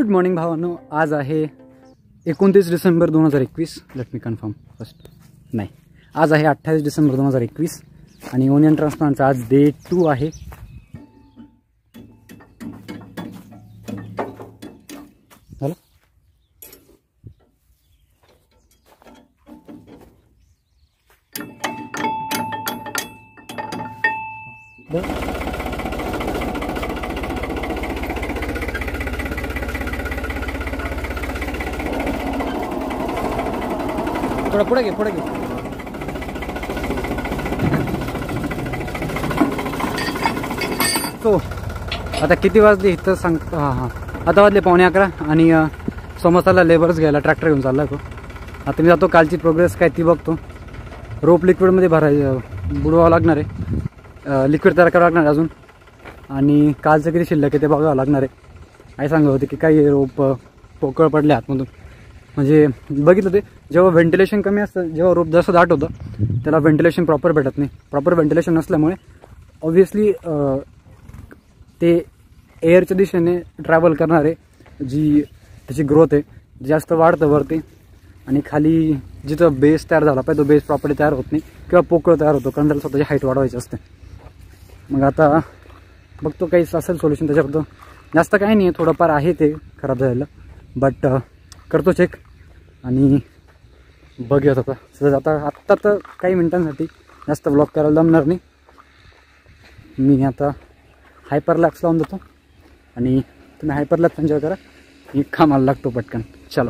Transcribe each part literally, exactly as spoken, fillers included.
Good morning भावांनो, आज आहे एकोणतीस डिसेंबर दोन हजार एकवीस. Let me confirm first. नाही, आज आहे अठ्ठावीस डिसेंबर दोन हजार एकवीस आणि ओनियन ट्रान्सप्लांटचा आज डे टू आहे. झालं थोडा पुढे घे पुढे घे तो आता किती वाजले इथं सांगतो. हां हां आता वाजले पावणे अकरा आणि सोमवारला लेबर्स घ्यायला ट्रॅक्टर घेऊन चालला तो. आता मी जातो, कालची प्रोग्रेस काय ती बघतो. रोप लिक्विडमध्ये भराय बुडवावं लागणार आहे, लिक्विड तयार करावं लागणार अजून, आणि कालचं किती शिल्लक आहे ते बघावं लागणार आहे. आई सांगत होते की काही रोप पोकळ पडले आतमधून. म्हणजे बघितलं ते जेव्हा व्हेंटिलेशन कमी असतं, जेव्हा रोप जास्त दाट होतं त्याला व्हेंटिलेशन प्रॉपर भेटत नाही. प्रॉपर व्हेंटिलेशन नसल्यामुळे ऑब्व्हियसली ते एअरच्या दिशेने ट्रॅव्हल करणारे जी त्याची ग्रोथ आहे जास्त वाढतं वरती, आणि खाली जिथं बेस तयार झाला पाहिजे तो बेस प्रॉपर्ली तयार होत नाही किंवा पोकळ तयार होतो, कारण त्याला स्वतःची हाईट वाढवायची असते. मग आता बघतो काही असेल सोल्युशन त्याच्याबद्दल. जास्त काही नाही आहे, थोडंफार आहे ते खराब झालेलं, बट करतो चेक आणि बघूयात. आता सध्या आता आत्ता तर काही मिनिटांसाठी जास्त ब्लॉक करायला जमणार नाही. मी आता हायपरलॅप्स लावून देतो आणि तुम्ही हायपरलॅप्स एन्जॉय करा. मी कामाला लागतो पटकन. चलो.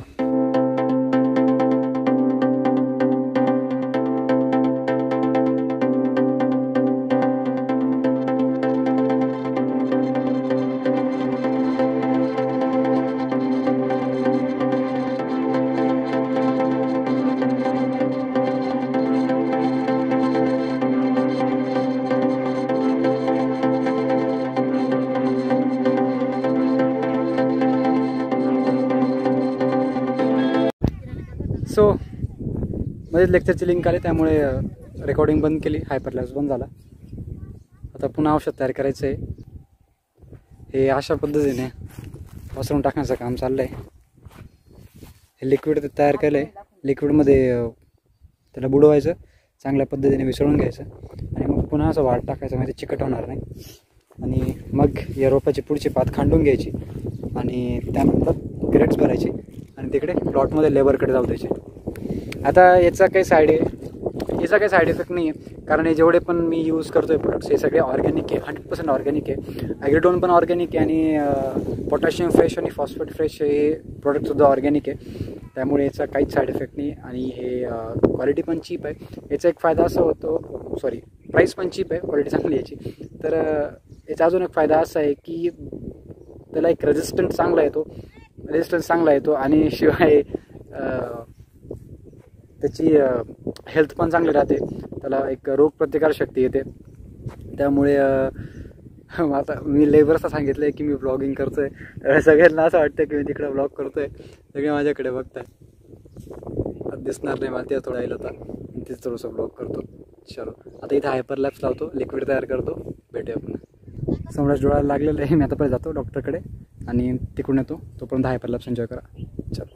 सो मध्येच लेक्चरची लिंक आली त्यामुळे रेकॉर्डिंग बंद केली, हायपरलॅप्स बंद झाला. आता पुन्हा औषध तयार करायचं आहे. हे अशा पद्धतीने पसरून टाकण्याचं काम चाललं आहे. हे लिक्विड तयार केलं आहे, लिक्विडमध्ये त्याला बुडवायचं, चांगल्या पद्धतीने मिसळून घ्यायचं आणि मग पुन्हा असं वाट टाकायचं, म्हणजे चिकट होणार नाही. आणि मग या रोपाची पुढची पात खांडून घ्यायची आणि त्यानंतर ग्रेड्स भरायची आणि तिकडे प्लॉटमध्ये लेबरकडे जाऊ द्यायचे. आता याचा काही साईड याचा काही साईड इफेक्ट नाही आहे, कारण हे जेवढे पण मी यूज करतो आहे प्रोडक्ट्स हे सगळे ऑर्गॅनिक आहे, हंड्रेड पर्सेंट ऑर्गॅनिक आहे. ॲग्रीडोन पण ऑर्गॅनिक आहे आणि पोटॅशियम फ्रेश आणि फॉस्फेट फ्रेश हे प्रोडक्टसुद्धा ऑर्गॅनिक आहे. त्यामुळे याचा काहीच साईड इफेक्ट नाही आणि हे क्वालिटी पण चीप आहे. याचा एक फायदा असा होतो, सॉरी प्राईस पण चीप आहे, क्वालिटी चांगली याची. तर याचा अजून एक फायदा असा आहे की त्याला एक रेजिस्टंट चांगला येतो रेजिस्टन्स चांगला येतो आणि शिवाय त्याची हेल्थ पण चांगली राहते, त्याला एक रोगप्रतिकारशक्ती येते. त्यामुळे आता मी लेबर्सला सांगितलं आहे की मी ब्लॉगिंग करतो आहे, सगळ्यांना असं वाटतं की मी तिकडे ब्लॉग करतो आहे, सगळे माझ्याकडे बघताय. दिसणार नाही मला, ते थोडा येईल होता, तेच थोडंसं ब्लॉग करतो. चलो आता इथे हायपरलॅप्स लावतो, लिक्विड तयार करतो, भेटूया आपण. समोरच डोळ्याला लागलेलं आहे. मी आता पहिले जातो डॉक्टरकडे आणि तिकडून येतो. तोपर्यंत हायपरलॅप्स एन्जॉय करा. चलो.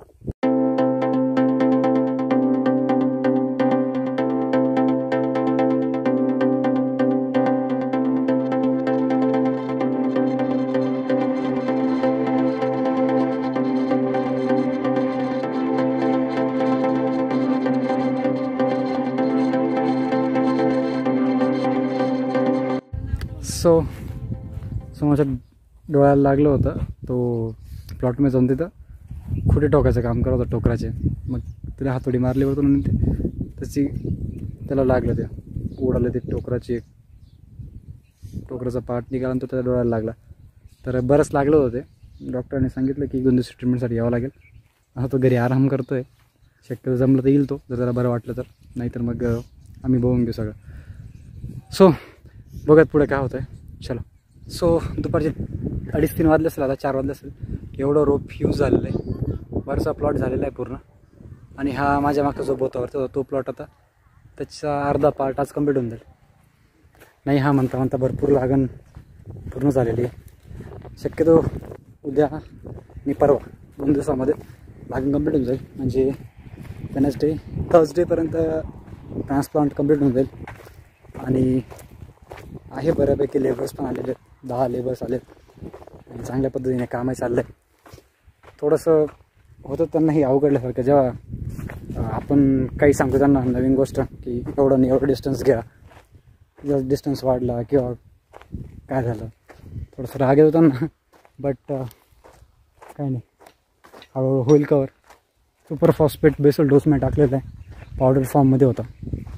सो समोरच्या डोळ्याला लागलं होतं, तो प्लॉटमध्ये जाऊन तिथं खुटे टोकायचं काम करत होतं, टोकराचे. मग तिला हातोडी मारली होतं म्हणून ते त्याची त्याला लागलं, ते उडालं ते टोकराची, टोकराचा पार्ट निघाला आणि तो त्याच्या डोळ्याला लागला. तर बरंच लागलं होतं ते. डॉक्टरांनी सांगितलं की दोन दिवस ट्रीटमेंटसाठी यावं लागेल. आता तो घरी आराम करतो आहे, शक्यतो जमलं तर येईल तो, जर त्याला बरं वाटलं तर, नाहीतर मग आम्ही बघून घेऊ सगळं. सो बघत पुढे काय होतं आहे. चलो. सो दुपारचे अडीच तीन वाजले असेल, आता चार वाजले असेल. एवढं रोप यूज झालेलं आहे, बराचसा प्लॉट झालेला आहे पूर्ण. आणि हा माझ्या मागचा जो बोतावरचा होता तो प्लॉट आता त्याचा अर्धा पार्ट आज कंप्लीट होऊन जाईल. नाही हा म्हणता म्हणता भरपूर लागण पूर्ण झालेली आहे. शक्यतो उद्या मी परवा दोन दिवसामध्ये लागून कंप्लीट होऊन जाईल. म्हणजे वेनसडे थर्सडेपर्यंत ट्रान्सप्लांट कंप्लीट होऊन जाईल. आणि आहे बऱ्यापैकी लेबर्स पण आलेले आहेत, दहा लेबर्स आलेत आणि चांगल्या पद्धतीने कामही चाललं आहे. थोडंसं होतं त्यांनाही अवघडल्यासारखं जेव्हा आपण काही सांगतो त्यांना नवीन गोष्ट की एवढं नाही एवढं डिस्टन्स घ्या, जर डिस्टन्स वाढला किंवा काय झालं थोडंसं राग येत होतं ना. बट काही नाही, हळूहळू होईल cover. Super phosphate basal dose मी टाकलेला आहे, पावडर फॉर्ममध्ये होता.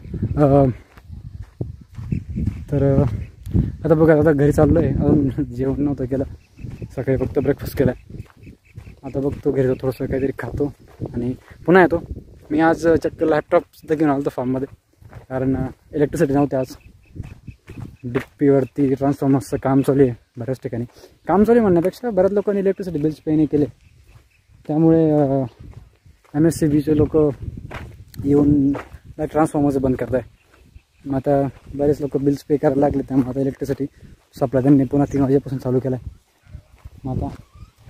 तर आता बघा आता घरी चाललो आहे, अजून जेवण नव्हतं केलं, सकाळी फक्त ब्रेकफास्ट केला आहे. आता बघतो घरी थोडंसं काहीतरी खातो आणि पुन्हा येतो. मी आज चक्क लॅपटॉपसुद्धा घेऊन आलो होतो फार्ममध्ये, कारण इलेक्ट्रिसिटी नव्हती आज. डिप्पीवरती ट्रान्सफॉर्मर्सचं काम चालू आहे बऱ्याच ठिकाणी. काम चालू आहे म्हणण्यापेक्षा बऱ्याच लोकांनी इलेक्ट्रिसिटी बिल्स पे नाही केले, त्यामुळे एम एस सी बीचे लोक येऊन ट्रान्सफॉर्मरचं बंद करत आहे. मग आता बरेच लोक बिल्स पे करायला लागले, त्यामुळे आता इलेक्ट्रिसिटी सप्लाय त्यांनी पुन्हा तीन वाजेपासून चालू केला आहे. मग आता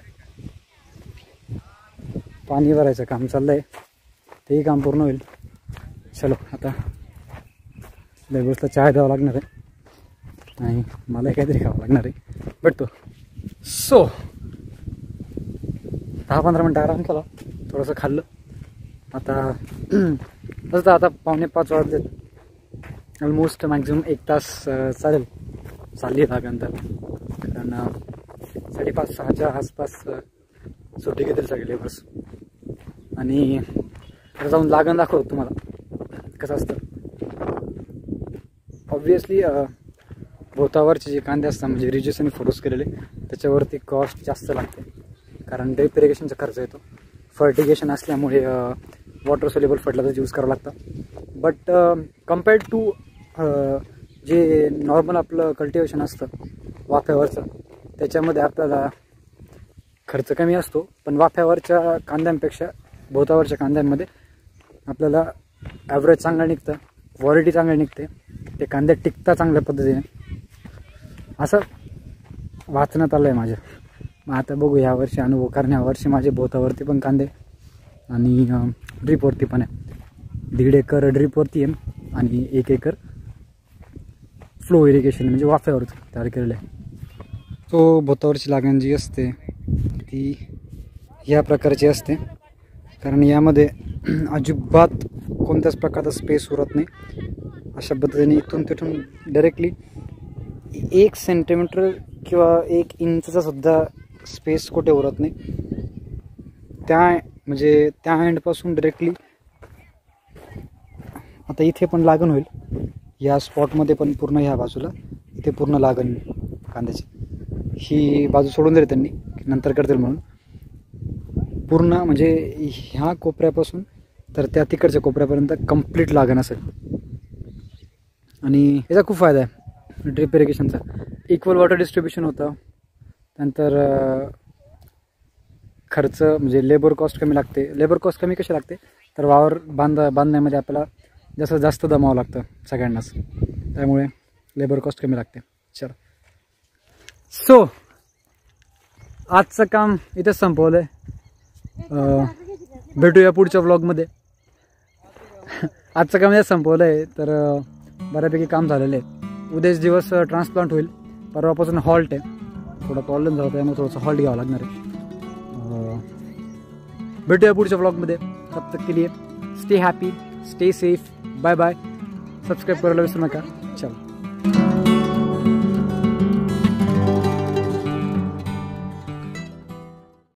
पाणी भरायचं काम चाललं आहे, तेही काम पूर्ण होईल. चलो आता लेबर्सला चहा द्यावा लागणार आहे आणि मलाही काहीतरी खावं लागणार आहे. भेटतो. सो दहा पंधरा मिनटं आराम केला, थोडंसं खाल्लं. आता तसं आता पावणे पाच वाजलेत, ऑलमोस्ट मॅक्झिमम एक तास चालेल चालली लागनंतर, कारण साडेपाच सहाच्या आसपास सुट्टी घेतील सगळे लेबर्स. आणि आता जाऊन लागण दाखवतो तुम्हाला कसं असतं. ऑब्वियसली भोवतावरचे जे कांदे असतात म्हणजे रिजेस आणि फोटोज केलेले त्याच्यावरती कॉस्ट जास्त लागते, कारण ड्रिप इरिगेशनचा खर्च येतो. फर्टिगेशन असल्यामुळे वॉटर सोल्युबल फर्टिलायझर यूज करावं लागतं. बट कम्पेअर्ड टू जे नॉर्मल आपलं कल्टिवेशन असतं वाफ्यावरचं, त्याच्यामध्ये आपल्याला खर्च कमी असतो. पण वाफ्यावरच्या कांद्यांपेक्षा भोवतावरच्या कांद्यांमध्ये आपल्याला ॲव्हरेज चांगलं निघतं, क्वालिटी चांगली निघते, ते कांदे टिकता चांगल्या पद्धतीने, असं वाचण्यात आलं आहे माझ्या. मग आता बघू यावर्षी अनुभव, कारण यावर्षी माझे भोवतावरती पण कांदे आणि ड्रीपवरती पण आहे. दीड एकर ड्रीपवरती आहे आणि एक एकर फ्लो इरिगेशन म्हणजे वाफ्यावर तयार केलेलं आहे. तो भोवतावरची लागण जी असते ती या प्रकारची असते, कारण यामध्ये अजिबात कोणत्याच प्रकारचा स्पेस उरत नाही. अशा पद्धतीने इथून तिथून डायरेक्टली एक सेंटीमीटर किंवा एक इंचचा सुद्धा स्पेस कुठे उरत नाही. त्या म्हणजे त्या एंडपासून डायरेक्टली आता इथे पण लागण होईल, या स्पॉटमध्ये पण पूर्ण ह्या बाजूला इथे पूर्ण लागण कांद्याची. ही बाजू सोडून दिली त्यांनी, नंतर करतील म्हणून. पूर्ण म्हणजे ह्या कोपऱ्यापासून तर त्या तिकडच्या कोपऱ्यापर्यंत कंप्लीट लागण असेल. आणि याचा खूप फायदा आहे ड्रिप इरिगेशनचा. इक्वल वॉटर डिस्ट्रीब्युशन होतं, नंतर खर्च म्हणजे लेबर कॉस्ट कमी लागते. लेबर कॉस्ट कमी कशी लागते तर वावर बांध बांधण्यामध्ये आपल्याला जास्त जास्त दमावं लागतं सगळ्यांनाच, त्यामुळे लेबर कॉस्ट कमी लागते. चल सो आजचं काम इथेच संपवलं आहे. भेटूया पुढच्या व्लॉगमध्ये. आजचं काम इथेच संपवलं आहे, तर बऱ्यापैकी काम झालेलं आहे. उद्याच दिवस ट्रान्सप्लांट होईल, परवापासून हॉल्ट आहे. थोडा प्रॉब्लेम झाला त्यामुळे थोडंसं हॉल्ट घ्यावं लागणार आहे. भेटूया पुढच्या व्लॉगमध्ये. तब तक के लिए stay happy, stay safe, bye bye. Subscribe करायला विसरू नका. चल.